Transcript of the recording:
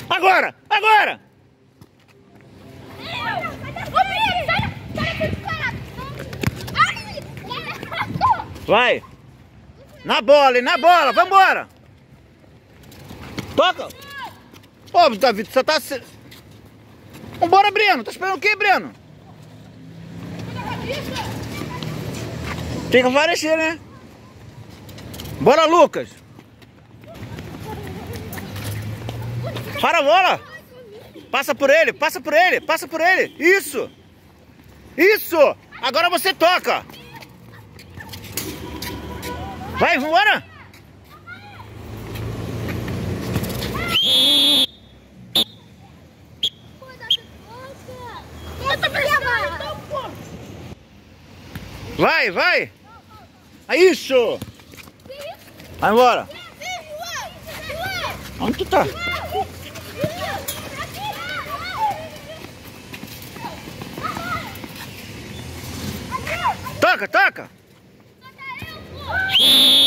Agora! Agora! Vai! Na bola, hein? Na bola! Vambora! Toca! Ô, David, você tá... Vambora, Breno! Tá esperando o quê, Breno? Tem que aparecer, né? Bora, Lucas! Para a bola! Passa por ele, passa por ele, passa por ele! Isso! Isso! Agora você toca! Vai, vambora! Vai, vai! Isso! Vai embora! Onde tu tá? Toca, toca!